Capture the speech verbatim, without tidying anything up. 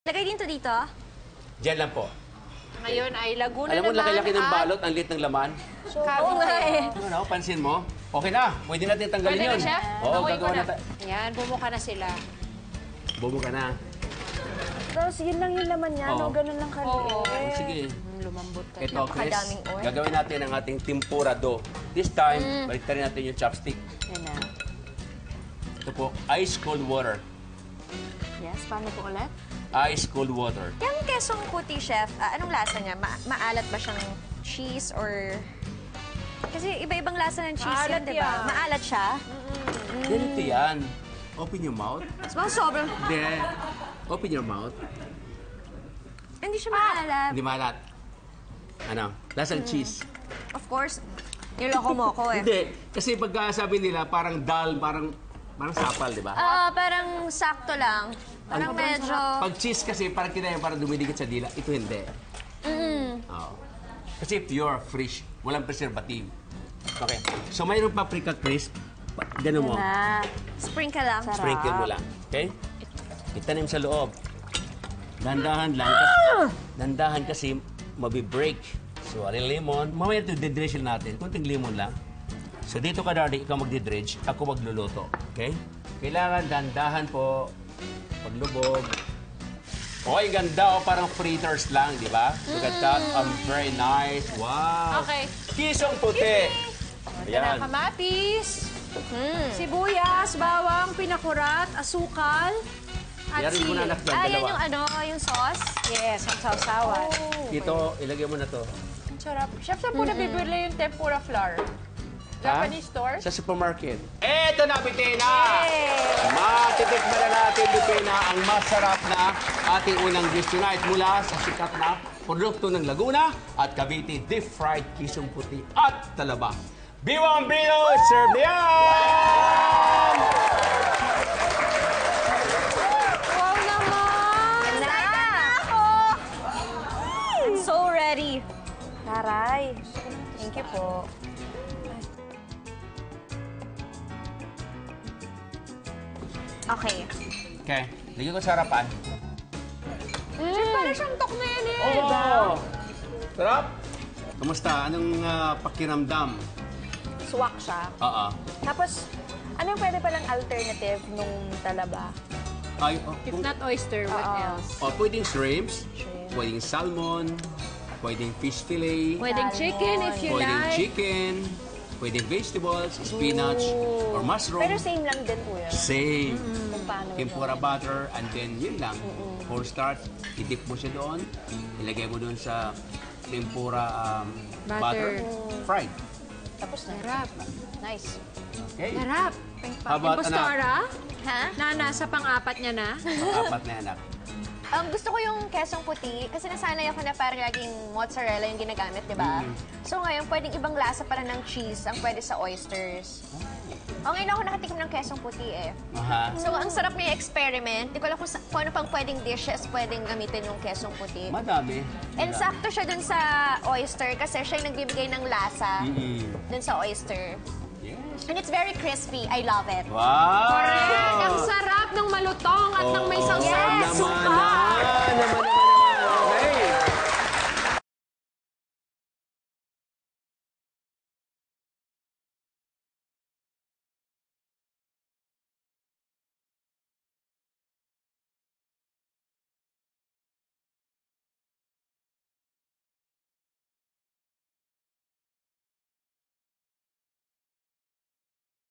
Lagay din to dito? Diyan lang po. Ngayon ay Laguna Alam mo, naman laki-laki ng at balot, ang liit ng laman. Oo nga eh. Ano, pansin mo? Okay na, pwede natin tanggalin Pwede yun. na, Chef? Oo, Amoy ko gagawa na. na tayo. Yan, bumuka na sila. Bumo ka na. Tapos yun lang yung laman niya, no? Oo. Ganun lang kaliit. Oo. Oh, sige. Mm, lumambot ka. Ito, Chris, Napakadaming oil. gagawin natin ang ating tempura dough. This time, Mm. baliktarin natin yung chopstick. Yan na. Ito po, ice cold water. Yes, paano po ulit? Ice cold water. Yung kesong puti, chef, ah, anong lasa niya? Ma maalat ba siyang cheese or... Kasi iba-ibang lasa ng cheese Maalat yun, di ba? yan. Maalat siya? Ganito yan. Open your mouth. So, sobrang... Hindi. Open your mouth. Hindi siya maalat. Hindi malat. Ano? Lasang cheese. Of course, niloko mo ko eh. Hindi. Kasi pagka sabi nila, parang dal, parang parang sapal, di ba? Ah, parang sakto lang. Parang medyo... Pag cheese kasi, parang kinaya, parang dumidikit sa dila. Ito hindi. Mm. Oo. Kasi pure, fresh. Walang preservative. Okay. So, mayroong paprika crisp. Pa- Ganun mo. Na. Sprinkle lang. Sprinkle mo lang. Okay? Itanim sa loob. Dandahan lang. Dandahan kasi mabibreak. So, alin lemon. Mamaya ito, didredge natin. Kunting lemon lang. So, dito ka, Dardy, ikaw magdidredge. Ako magluluto. Okay? Kailangan dandahan po. Paglubog. Okay, ganda. O, parang fritters lang, di ba? Look at that. Um, very nice. Wow. Okay. Kisong puti. Ito na, kamatis, sibuyas, bawang, pinakurat, asukal, at Yarin mo na sili. anak dyan, Ah, yan dalawa. yung ano, yung sauce. Yes, ang sausawan. Dito, ilagay mo na to. Ang sarap. Chef, saan po nabibili yung tempura flour? Japanese store? Sa supermarket. Eto na, Bitina! Matitikman na natin, Bitina, ang masarap na ating unang dish tonight mula sa sikat na produkto ng Laguna at Cavite deep fried kisong puti at talaba. Biwang Bino, serve na yan! Wow naman! Na! ako! I'm so ready. Taray. Thank you po. Okay. Okay, lagyan ko sa harapan. Chef, parang siyang tok na yan eh. Oh! Sarap! Kamusta? Anong ah, pakiramdam? Swak siya. Oo. Tapos, ano yung pwede palang alternative nung talaba? Ay, oh, If kung- not oyster, what Oo. else? oh, pwedeng shrimps, pwedeng salmon, pwedeng fish fillet, Pwedeng chicken if you pwedeng like. chicken, pwedeng vegetables, spinach, or mushroom. Pero same lang din po yun. Same. Kung paano Tempura butter, and then yun lang. For start, idip mo siya doon, ilagay mo doon sa tempura um, butter. Butter. fried. Tapos na. Sarap. Nice. Okay. Sarap. How about, Impostora? Ha? Na nasa pang-apat niya na. Apat na anak. Um, gusto ko yung kesong puti kasi nasanay ako na parang laging mozzarella yung ginagamit, di ba? So ngayon, pwedeng ibang lasa pala ng cheese ang pwede sa oysters. O ngayon ako nakatikim ng kesong puti eh. Aha. So ang sarap niya experiment. Di ko alam kung, sa- kung ano pang pwedeng dishes pwedeng gamitin yung kesong puti. Madami. And sakto siya dun sa oyster kasi siya yung nagbibigay ng lasa Mm-mm. dun sa oyster. Yes. And it's very crispy. I love it. Wow! Correct. Ang sarap ng malutong at ng may Oo, sausaw. naman Suka. na.